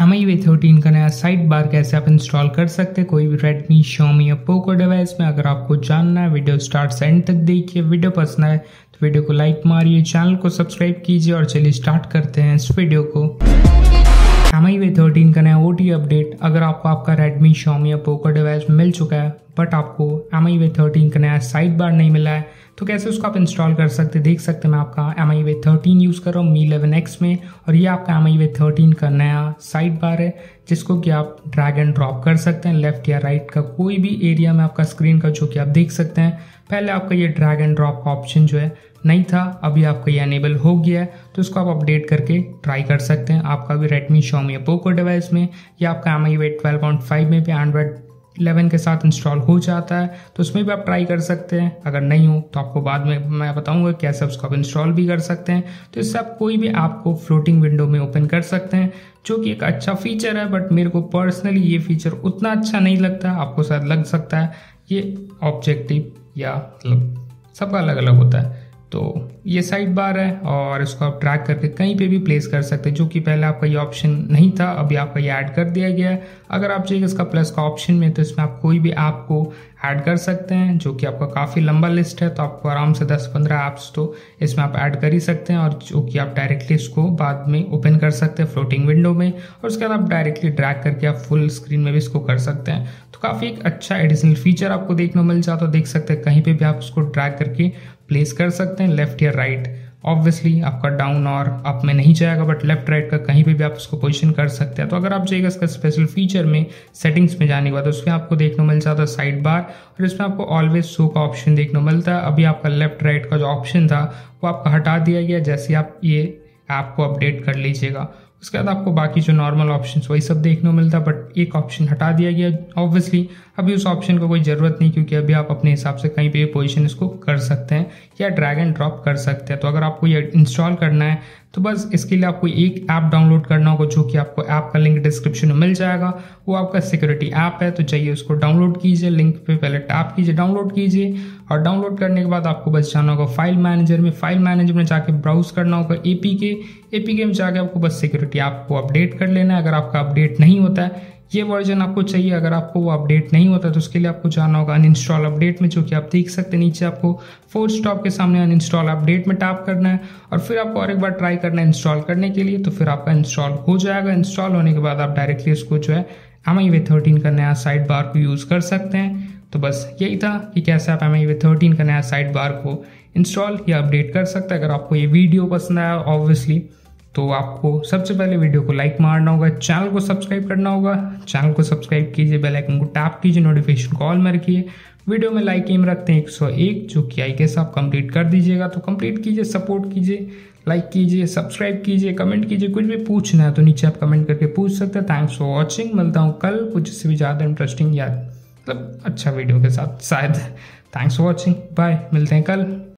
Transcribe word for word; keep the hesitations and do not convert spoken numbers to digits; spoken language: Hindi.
एम आई वे थर्टीन का नया साइड बार कैसे आप इंस्टॉल कर सकते हैं कोई भी रेडमी, Xiaomi या पोको डिवाइस में। अगर आपको जानना है वीडियो स्टार्ट से एंड तक देखिए। वीडियो पसंद आए तो वीडियो को लाइक मारिए, चैनल को सब्सक्राइब कीजिए और चलिए स्टार्ट करते हैं इस वीडियो को। एम आई वे थर्टीन का नया ओ टी अपडेट अगर आपको आपका रेडमी, Xiaomi या पोको डिवाइस में मिल चुका है बट आपको एम आई वे थर्टीन का नया साइड बार नहीं मिला है तो कैसे उसको आप इंस्टॉल कर सकते हैं। देख सकते हैं मैं आपका MIUI thirteen use कर रहा हूँ मी इलेवन एक्स में और ये आपका एम आई वे थर्टीन का नया साइड बार है जिसको कि आप ड्रैग एंड ड्रॉप कर सकते हैं लेफ्ट या राइट का कोई भी एरिया में आपका स्क्रीन का, जो कि आप देख सकते हैं। पहले आपका ये ड्रैग एंड ड्रॉप का ऑप्शन जो है नहीं था, अभी आपका ये एनेबल हो गया है तो इसको आप अपडेट करके ट्राई कर सकते हैं। आपका भी रेडमी, Xiaomi या पोको डिवाइस में या आपका MIUI twelve point five में भी एंड्रॉयड इलेवन के साथ इंस्टॉल हो जाता है तो उसमें भी आप ट्राई कर सकते हैं। अगर नहीं हो तो आपको बाद में मैं बताऊंगा कैसे उसको आप इंस्टॉल भी कर सकते हैं। तो इससे आप कोई भी ऐप को फ्लोटिंग विंडो में ओपन कर सकते हैं, जो कि एक अच्छा फीचर है बट मेरे को पर्सनली ये फीचर उतना अच्छा नहीं लगता। आपको शायद लग सकता है ये ऑब्जेक्टिव या मतलब सबका अलग अलग होता है। तो ये साइड बार है और इसको आप ट्रैक करके कहीं पे भी प्लेस कर सकते हैं, जो कि पहले आपका ये ऑप्शन नहीं था, अभी आपका ये ऐड कर दिया गया है। अगर आप चाहिए इसका प्लस का ऑप्शन में तो इसमें आप कोई भी ऐप को ऐड कर सकते हैं, जो कि आपका काफ़ी लंबा लिस्ट है तो आपको आराम से दस पंद्रह ऐप्स तो इसमें आप ऐड कर ही सकते हैं और जो कि आप डायरेक्टली इसको बाद में ओपन कर सकते हैं फ्लोटिंग विंडो में और उसके बाद आप डायरेक्टली ड्रैग करके आप फुल स्क्रीन में भी इसको कर सकते हैं। तो काफ़ी एक अच्छा एडिशनल फीचर आपको देखने को मिल जाता है। देख सकते हैं कहीं पर भी आप उसको ड्रैग करके प्लेस कर सकते हैं लेफ्ट या राइट। ऑब्वियसली आपका डाउन और अप में नहीं जाएगा बट लेफ्ट राइट का कहीं पे भी आप उसको पोजीशन कर सकते हैं। तो अगर आप जाइएगा इसका स्पेशल फीचर में सेटिंग्स में जाने के बाद उसमें आपको देखने को मिल जाता है साइड बार और इसमें आपको ऑलवेज शो का ऑप्शन देखने को मिलता है। अभी आपका लेफ्ट राइट का जो ऑप्शन था वो आपका हटा दिया गया जैसे आप ये ऐप को अपडेट कर लीजिएगा। उसके बाद आपको बाकी जो नॉर्मल ऑप्शन वही सब देखने को मिलता है बट एक ऑप्शन हटा दिया गया। ऑब्वियसली अभी उस ऑप्शन का कोई ज़रूरत नहीं क्योंकि अभी आप अपने हिसाब से कहीं पे भी पोजीशन इसको कर सकते हैं या ड्रैग एंड ड्रॉप कर सकते हैं। तो अगर आपको ये इंस्टॉल करना है तो बस इसके लिए आपको एक ऐप डाउनलोड करना होगा, जो कि आपको ऐप का लिंक डिस्क्रिप्शन में मिल जाएगा। वो आपका सिक्योरिटी ऐप है तो चाहिए उसको डाउनलोड कीजिए। लिंक पे पहले टैप कीजिए, डाउनलोड कीजिए और डाउनलोड करने के बाद आपको बस जाना होगा फाइल मैनेजर में। फाइल मैनेजर में जाके ब्राउज करना होगा ए पी के ए पी के में जाके आपको बस सिक्योरिटी ऐप को अपडेट कर लेना है। अगर आपका अपडेट नहीं होता है, ये वर्जन आपको चाहिए, अगर आपको वो अपडेट नहीं होता तो उसके लिए आपको जाना होगा अनइंस्टॉल अपडेट में, जो कि आप देख सकते हैं नीचे आपको फोर स्टॉप के सामने अनइंस्टॉल अपडेट में टैप करना है और फिर आपको और एक बार ट्राई करना है इंस्टॉल करने के लिए। तो फिर आपका इंस्टॉल हो जाएगा। इंस्टॉल होने के बाद आप डायरेक्टली उसको जो है एम आई वे थर्टीन का नया साइड बार को यूज़ कर सकते हैं। तो बस यही था कि कैसे आप एम आई वे थर्टीन का नया साइड बार को इंस्टॉल या अपडेट कर सकते हैं। अगर आपको ये वीडियो पसंद आया ऑब्वियसली तो आपको सबसे पहले वीडियो को लाइक मारना होगा, चैनल को सब्सक्राइब करना होगा। चैनल को सब्सक्राइब कीजिए, बेल आइकन को टैप कीजिए, नोटिफिकेशन कॉल में रखिए। वीडियो में लाइक एम रखते हैं एक सौ एक, जो कि आई कैसे आप कंप्लीट कर दीजिएगा। तो कंप्लीट कीजिए, सपोर्ट कीजिए, लाइक कीजिए, सब्सक्राइब कीजिए, कमेंट कीजिए। कुछ भी पूछना है तो नीचे आप कमेंट करके पूछ सकते हैं। Thanks for watching. मिलता हूँ कल कुछ से भी ज़्यादा इंटरेस्टिंग या मतलब अच्छा वीडियो के साथ शायद। थैंक्स फॉर वॉचिंग, बाय, मिलते हैं कल।